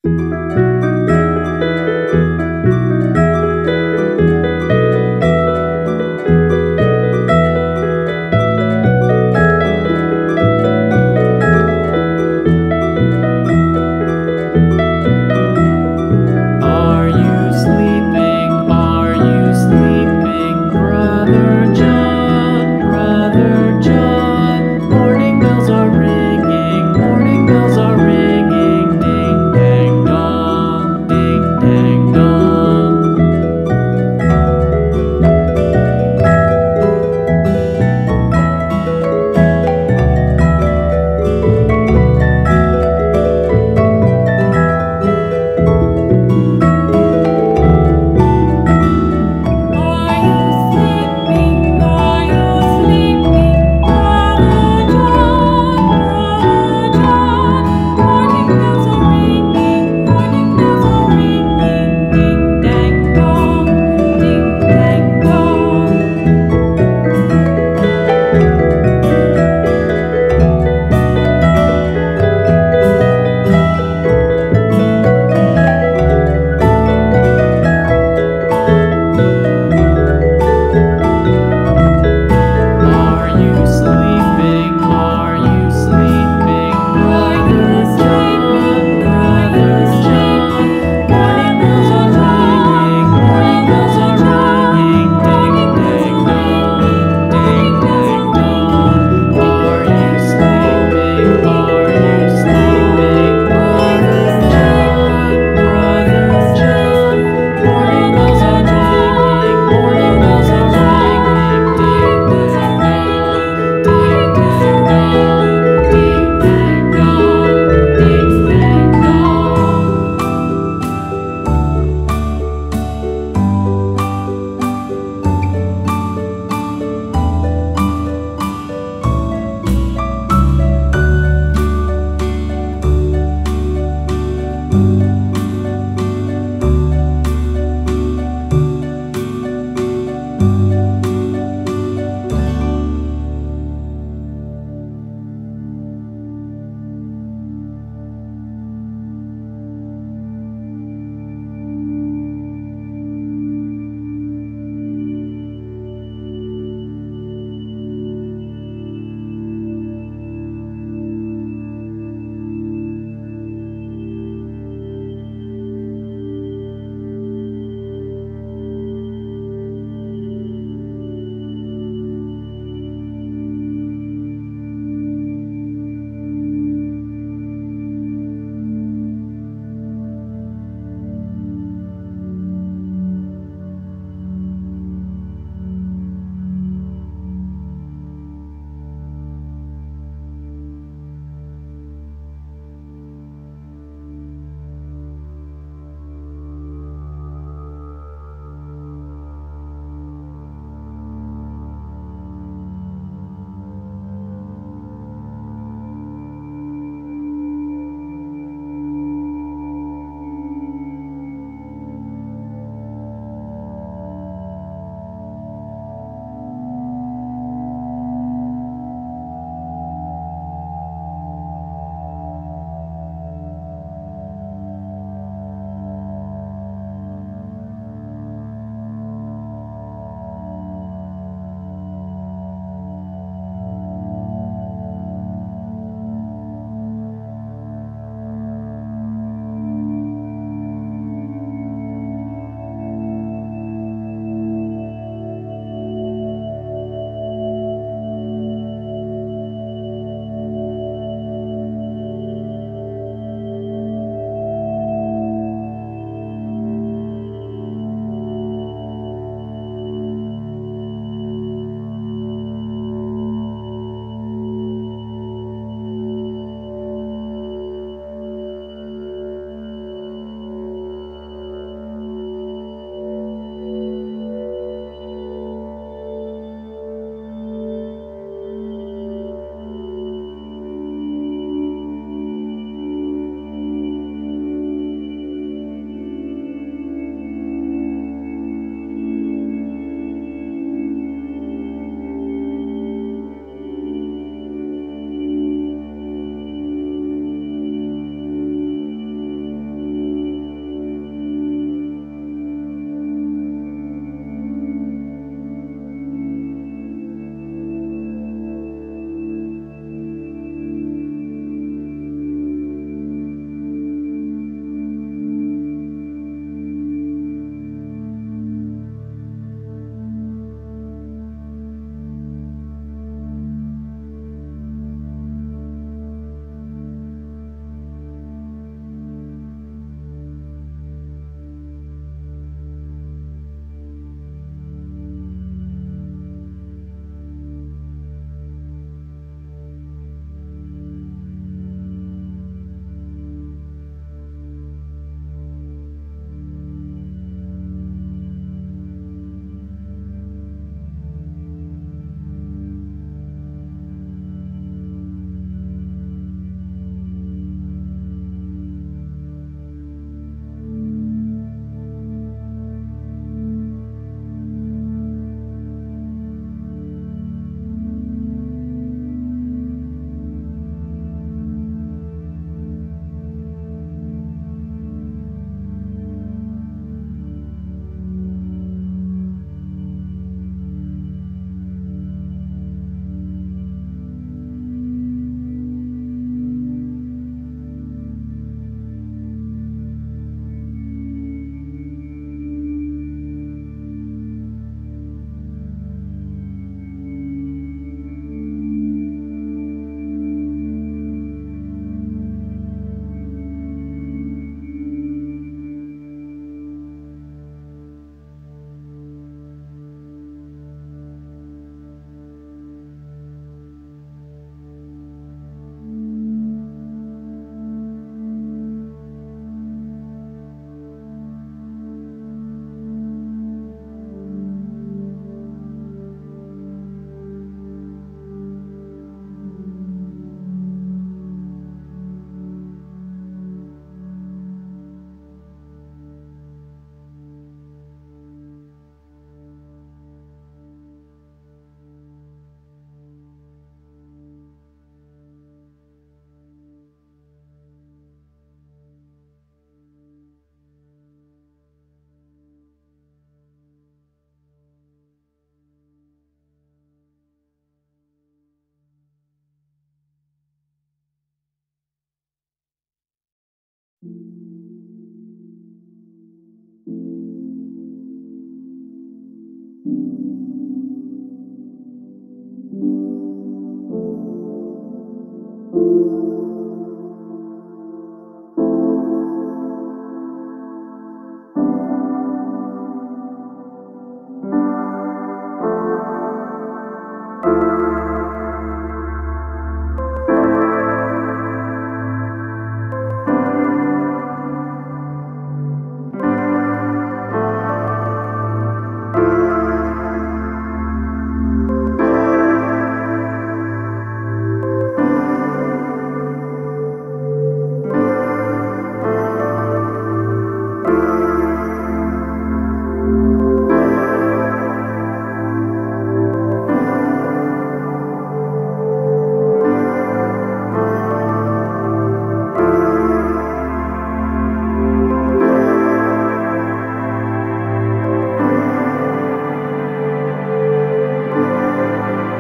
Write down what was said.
Are you sleeping? Are you sleeping, Brother John? Brother John. Morning bells are ringing. Morning bells are ringing. Ding dang dong. Ding dang dong. Are you sleeping? Are you sleeping, Brother John? Brother John. Morning bells are ringing. Morning bells are ringing. Ding dang dong. Ding dang dong. Are you sleeping? Are you sleeping, Brother John? Brother John. Morning bells are ringing. Morning bells are ringing. Ding dang dong. Ding dang dong. Are you sleeping? Are you sleeping, Brother John? Brother John. Morning bells are ringing. Morning bells are ringing. Ding dang dong. Ding dang dong. Ding dang dong. Ding dang dong.